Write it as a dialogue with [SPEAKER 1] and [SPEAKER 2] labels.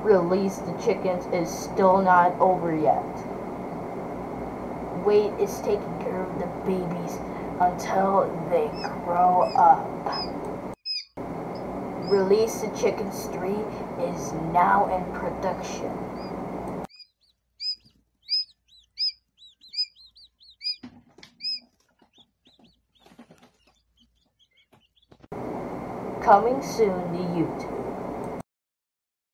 [SPEAKER 1] Release the Chickens is still not over yet. Wayde is taking care of the babies until they grow up. Release the Chickens 3 is now in production. Coming soon to YouTube.